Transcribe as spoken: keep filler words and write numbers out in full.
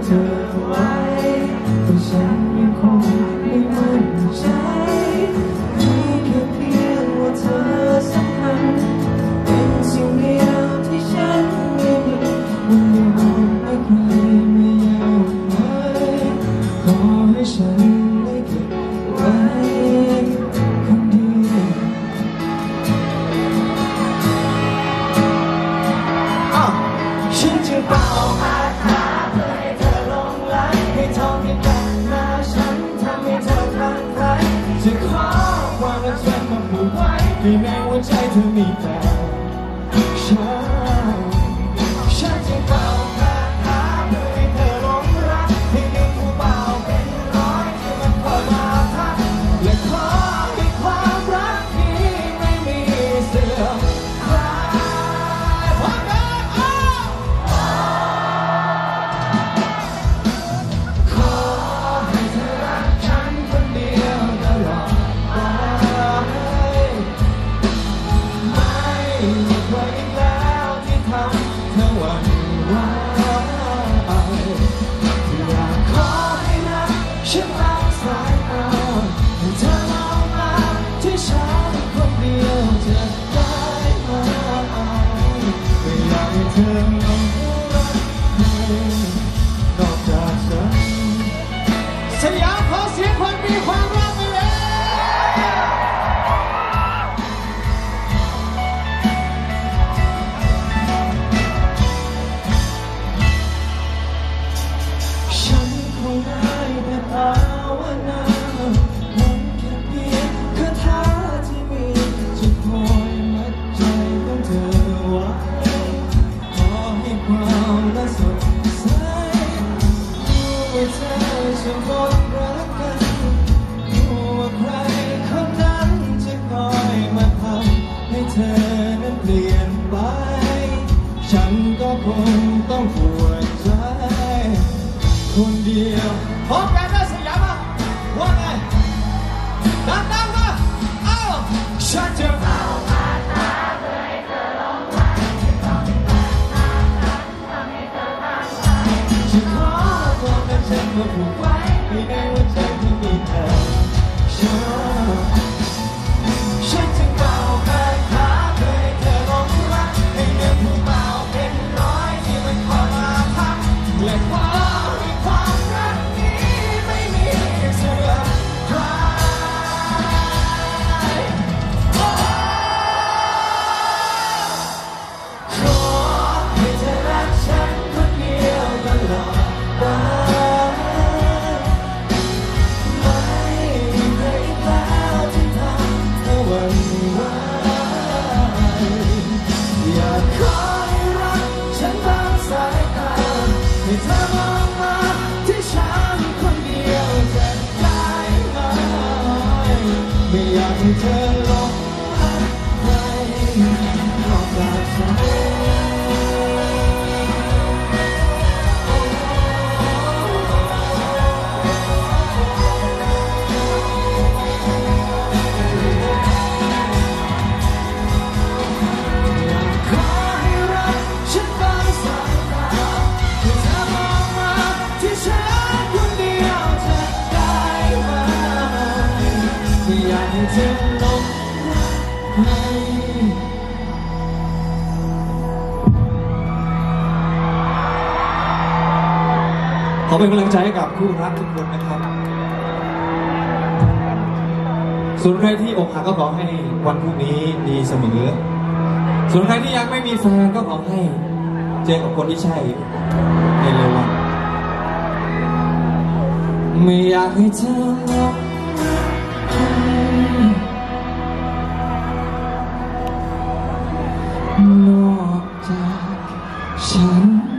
อไว้แต่ฉันยังคงไม่มั่นใจมีแค่เพียงว่าเธอสำคัญเป็นสิ่งเดียวที่ฉันไม่มีมันยอมให้ใครไม่ยอมเลยขอให้ฉันได้เก็บไว้คนเดียวฉันจะเป่าคาถาเพื่อให้เธอหลงไหลให้ทองที่กันหน้าฉันทำให้เธอคลั่งไคล้จะขอความรักฉันมาผูกไว้ให้ในหัวใจเธอมีแต่ฉันฉันจะเป่าคาถาเพื่อให้เธอหลงรักให้เด็กผู้เป่าเป็นร้อยที่มันคอยมาทักและขอให้ความรักนี้ไม่มีเสื่อมคลายพร้อมกันฉันตั้งสายตาให้เธอมองมาที่ฉันคนเดียวจะได้ไหมไม่อยากให้เธอหลงรักใครนอกจากฉันสยามขอเสียงคนมีความรักไปเลยฉันคงได้แต่ภาวนาคงแค่เพียงคาถาที่มีจะคอยมัดใจของเธอไว้ขอให้ความรักสดใสรู้ว่าเธอจะบอกรักกันรู้ว่าใครคนนั้นจะคอยมาทำให้เธอนั้นเปลี่ยนไปฉันก็คงต้องปวดใจคนเดียวพร้อมกันนะสยามว่าไงดังๆมาเอ้าฉันจะเป่าคาถาเพื่อให้เธอหลงไหลให้ต้องเป็นแบบนั้นทำให้เธอทางใจฉันขอความรักฉันมาผูกไว้ให้ในหัวใจที่มีเธอฉันฉันจะเป่าคาถาเพื่อให้เธอหลงรักให้เรื่องผู้เป่าเป็นร้อยที่มันคอยมาทักและความความรักนี้ไม่มีเสื่อมคลายขอให้เธอรักฉันคนเดียวตลอดไปไม่มีใครอีกแล้วที่ทำเธอหวั่นไหวอยากขอให้รักฉันตั้งสายตาให้เธอมองมาที่ฉันคนเดียวจะได้ไหมไม่อยากให้เธอหลงรักใครนอกจากฉันอยากให้เธอหลงรักใครขอเป็นกำลังใจให้กับคู่รักทุกคนนะครับส่วนใครที่อกหักก็ขอให้วันพรุ่งนี้ดีเสมอส่วนใครที่ยังไม่มีแฟนก็ขอให้เจอกับคนที่ใช่ในเร็ววันไม่อยากให้เธอหลงนอกจากฉัน